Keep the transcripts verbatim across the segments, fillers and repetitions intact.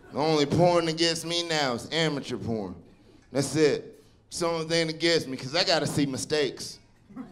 The only porn that gets me now is amateur porn. That's it. It's the only thing that gets me, because I gotta see mistakes.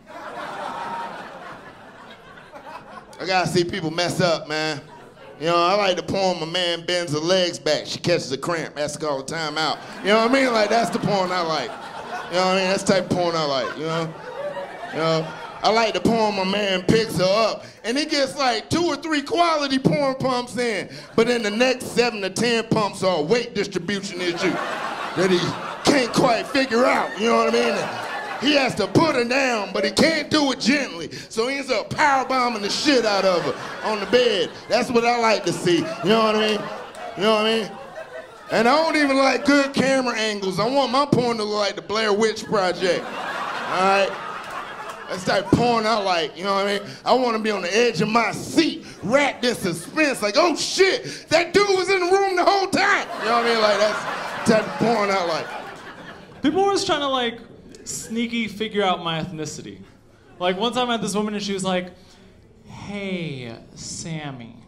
I gotta see people mess up, man. You know, I like the porn my man bends her legs back. She catches a cramp, has to call the time out. You know what I mean? Like, that's the porn I like. You know what I mean? That's the type of porn I like, you know? You know? I like the porn my man picks her up, and he gets like two or three quality porn pumps in, but then the next seven to ten pumps are a weight distribution issue that he can't quite figure out, you know what I mean? He has to put her down, but he can't do it gently, so he ends up powerbombing the shit out of her on the bed. That's what I like to see, you know what I mean? You know what I mean? And I don't even like good camera angles. I want my porn to look like the Blair Witch Project, all right? That's the type of porn I like, you know what I mean? I want to be on the edge of my seat, wrapped in suspense, like, oh shit, that dude was in the room the whole time. You know what I mean? Like, that's the type of porn I like. People were always trying to, like, sneaky figure out my ethnicity. Like, one time I had this woman and she was like, hey, Sammy,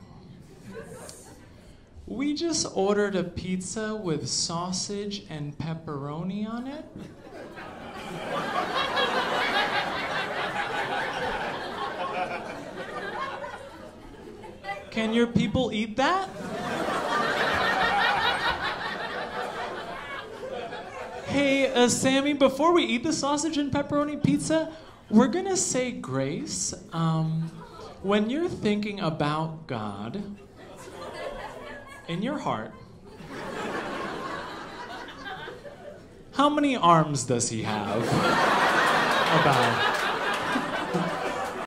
we just ordered a pizza with sausage and pepperoni on it. Can your people eat that? Hey, uh, Sammy, before we eat the sausage and pepperoni pizza, we're gonna say grace. Um, when you're thinking about God in your heart, how many arms does he have? About.